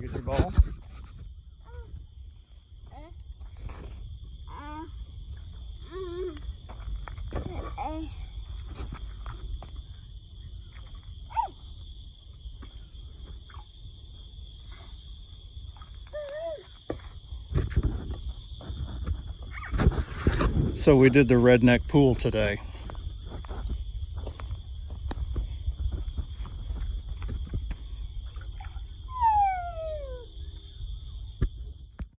Get your ball. So we did the Redneck pool today.